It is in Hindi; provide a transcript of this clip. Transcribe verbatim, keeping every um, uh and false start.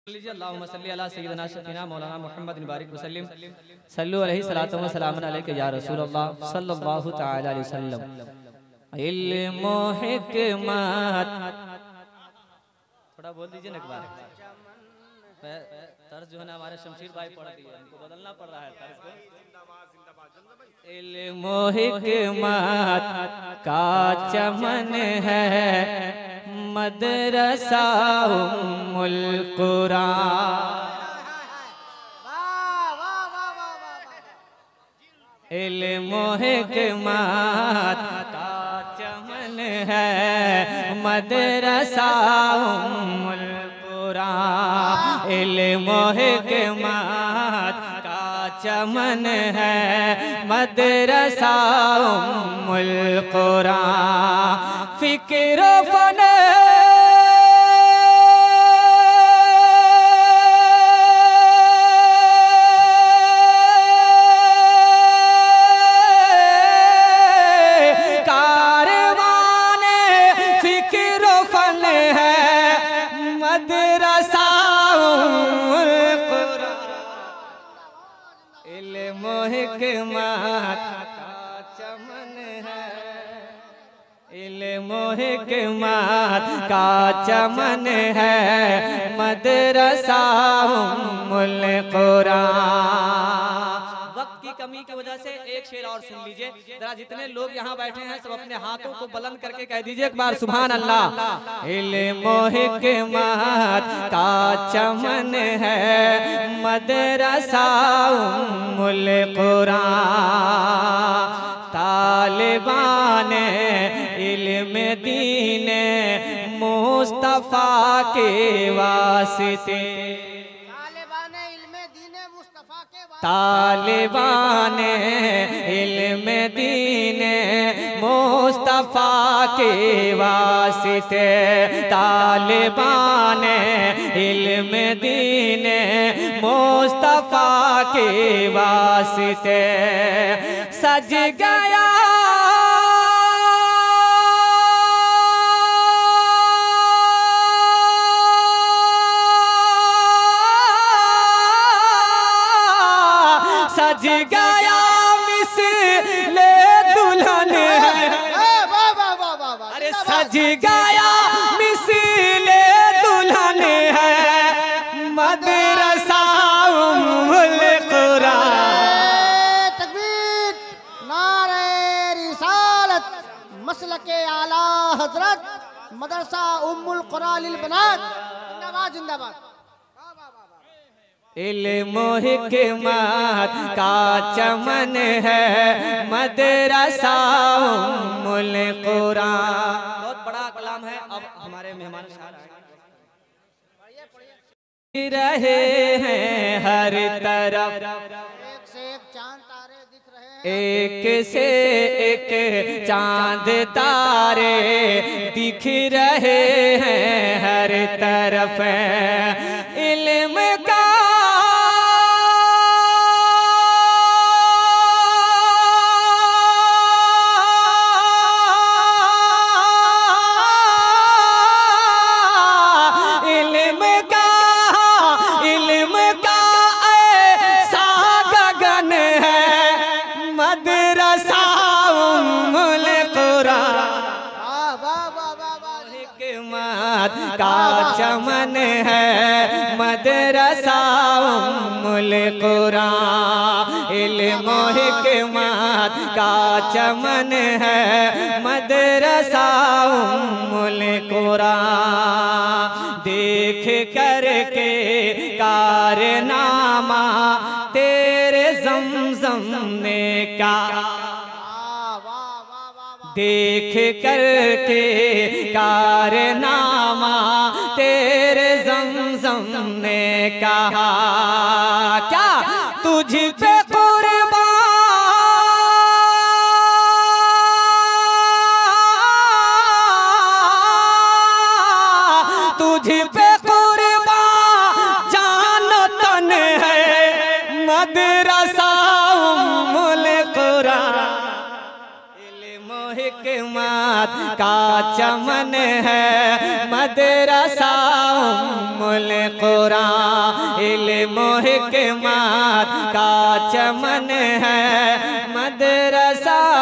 अल्लाहुम्मा सल्ली अला सय्यिदिना शफीना मौलाना मुहम्मद बारिक वसल्लम सल्लु अलैहि सलातु व सलामुन अलैका या रसूलल्लाह सल्लल्लाहु तआला अलैहि वसल्लम। इल्म हिकमत थोड़ा बोल दीजिए ना एक बार। तर्ज जो है ना हमारे शमशीर भाई पढ़ दिए, हमको बदलना पड़ रहा है तर्ज को। इल्म हिकमत का चमन है मदरसा उम्मुल कुरान। इल्म हिकमत का चमन है मदरसा उम्मुल कुरान। इल्म हिकमत का चमन है मदरसा उम्मुल कुरान। फिक्र फन हिकमत का चमन है, इल्म हिकमत का चमन है मदरसा उम्मुल कुरान। वक्त की कमी की वजह से एक शेर और सुन लीजिए जरा। जितने लोग यहाँ बैठे हैं सब अपने हाथों को बुलंद करके कह दीजिए एक बार सुभान अल्लाह। इल्म हिकमत का चमन है मदरसा उम्मुल कुरान। तालिबान इल्म दीन मुस्तफा के वास्ते, तालिबान इल्म दीन मुस्तफा के वास्ते, तालिबान इल्म दीन मुस्तफा के वास्ते सज गया सज गया मिसले दुल्हन है। अरे सज गया मिसले दुल्हन है मदरसा उम्मुल कुरान। तकबीर, नारे रिसालत, मसलके आला हजरत, मदरसा उम्मुल कुरान लिल बनात। जिंदाबाद जिंदाबाद। इल्म हिकमत का चमन है मदरसा उम्मुल कुरान। बहुत बड़ा कलाम है। अब हमारे मेहमान रहे हैं हर तरफ, एक से एक चांद तारे दिख रहे हैं, एक से एक चांद तारे दिख रहे हैं हर तरफ। इल्म का मदरसा उम्मुल कुरान। हिकमत का चमन है मदरसा उम्मुल कुरान। इल्म हिकमत का चमन है मदरसा उम्मुल कुरान। देख करके कारनामा तेरे ज़मज़म ने का, देख करके कारनामा तेरे ज़मज़म ने कहा क्या तुझ पे कुर्बान, तुझ पे कुर्बान जान तन है मदरसा उम्मुल कुरान। इल्म हिकमत का चमन है, मदरसा उम्मुल कुरा। इल्म हिकमत का चमन है, मदरसा